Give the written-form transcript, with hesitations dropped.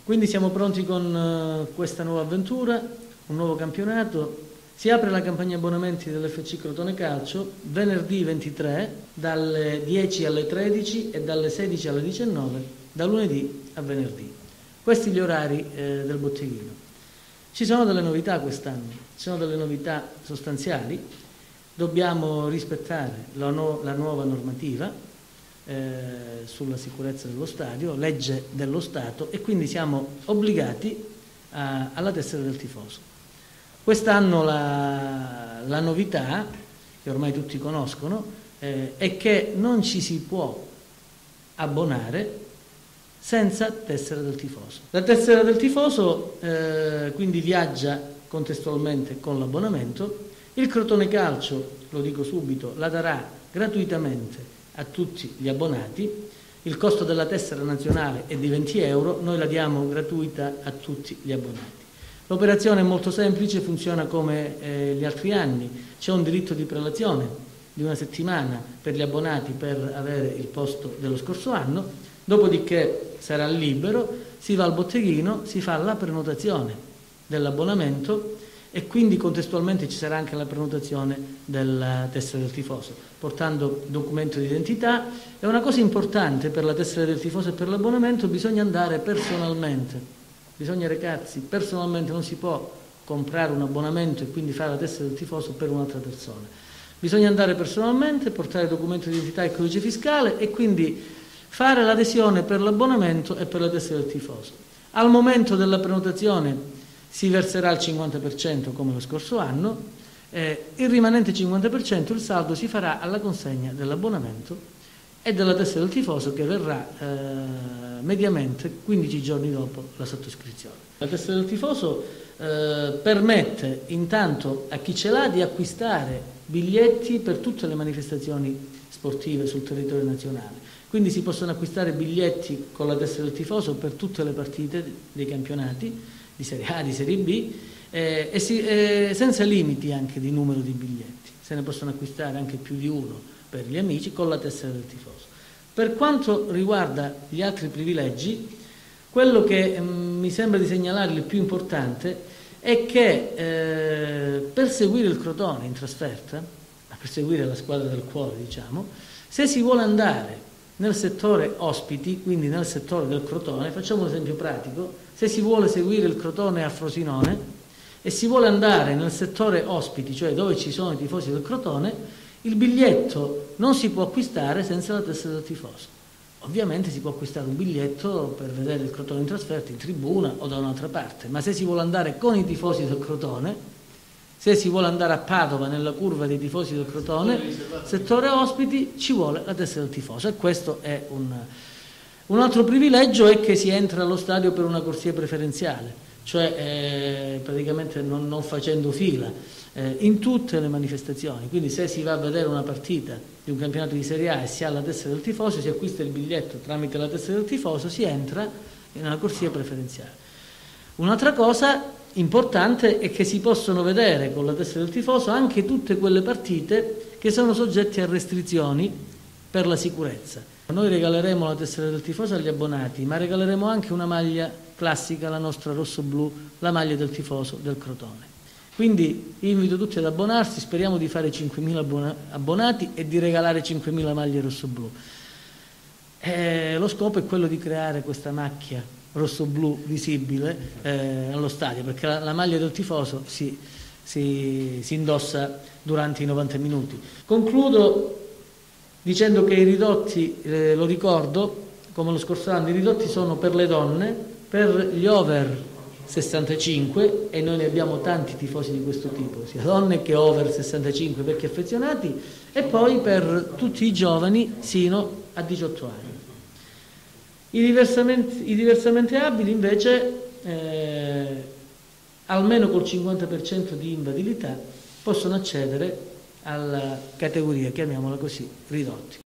Quindi siamo pronti con questa nuova avventura, un nuovo campionato. Si apre la campagna abbonamenti dell'FC Crotone Calcio venerdì 23 dalle 10 alle 13 e dalle 16 alle 19, da lunedì a venerdì. Questi gli orari del botteghino. Ci sono delle novità quest'anno, ci sono delle novità sostanziali. Dobbiamo rispettare la nuova normativa sulla sicurezza dello stadio, legge dello Stato, e quindi siamo obbligati alla tessera del tifoso. Quest'anno la novità, che ormai tutti conoscono, è che non ci si può abbonare senza tessera del tifoso. La tessera del tifoso quindi viaggia contestualmente con l'abbonamento. Il Crotone Calcio, lo dico subito, la darà gratuitamente a tutti gli abbonati. Il costo della tessera nazionale è di 20 euro, noi la diamo gratuita a tutti gli abbonati. L'operazione è molto semplice, funziona come gli altri anni. C'è un diritto di prelazione di 1 settimana per gli abbonati per avere il posto dello scorso anno, dopodiché sarà libero, si va al botteghino, si fa la prenotazione dell'abbonamento e quindi contestualmente ci sarà anche la prenotazione della tessera del tifoso, portando documento di identità. È una cosa importante per la tessera del tifoso e per l'abbonamento: bisogna andare personalmente, bisogna recarsi personalmente, non si può comprare un abbonamento e quindi fare la tessera del tifoso per un'altra persona. Bisogna andare personalmente, portare documento di identità e codice fiscale e quindi fare l'adesione per l'abbonamento e per la tessera del tifoso. Al momento della prenotazione si verserà il 50% come lo scorso anno, il rimanente 50%, il saldo, si farà alla consegna dell'abbonamento e della tessera del tifoso, che verrà mediamente 15 giorni dopo la sottoscrizione. La tessera del tifoso permette intanto a chi ce l'ha di acquistare biglietti per tutte le manifestazioni sportive sul territorio nazionale. Quindi si possono acquistare biglietti con la tessera del tifoso per tutte le partite dei campionati di Serie A, di Serie B, senza limiti anche di numero di biglietti. Se ne possono acquistare anche più di uno per gli amici con la tessera del tifoso. Per quanto riguarda gli altri privilegi, quello che mi sembra di segnalare il più importante è che per seguire il Crotone in trasferta, per seguire la squadra del cuore, diciamo, se si vuole andare nel settore ospiti, quindi nel settore del Crotone, facciamo un esempio pratico: se si vuole seguire il Crotone a Frosinone e si vuole andare nel settore ospiti, cioè dove ci sono i tifosi del Crotone, il biglietto non si può acquistare senza la tessera del tifoso. Ovviamente si può acquistare un biglietto per vedere il Crotone in trasferta in tribuna o da un'altra parte, ma se si vuole andare con i tifosi del Crotone, se si vuole andare a Padova nella curva dei tifosi del Crotone, settore ospiti, ci vuole la tessera del tifoso. E questo è un altro privilegio, è che si entra allo stadio per una corsia preferenziale, cioè praticamente non facendo fila in tutte le manifestazioni. Quindi se si va a vedere una partita di un campionato di Serie A e si ha la tessera del tifoso, si acquista il biglietto tramite la tessera del tifoso, si entra nella corsia preferenziale. Un'altra cosa importante è che si possono vedere con la tessera del tifoso anche tutte quelle partite che sono soggette a restrizioni per la sicurezza. Noi regaleremo la tessera del tifoso agli abbonati, ma regaleremo anche una maglia classica, la nostra rosso-blu, la maglia del tifoso del Crotone. Quindi invito tutti ad abbonarsi, speriamo di fare 5.000 abbonati e di regalare 5.000 maglie rosso-blu. Lo scopo è quello di creare questa macchia rosso-blu visibile allo stadio, perché la maglia del tifoso si indossa durante i 90 minuti. Concludo dicendo che i ridotti, lo ricordo, come lo scorso anno, i ridotti sono per le donne, per gli over 65, e noi ne abbiamo tanti tifosi di questo tipo, sia donne che over 65 vecchi affezionati, e poi per tutti i giovani sino a 18 anni. I diversamente abili invece, almeno col 50% di invalidità, possono accedere alla categoria, chiamiamola così, ridotti.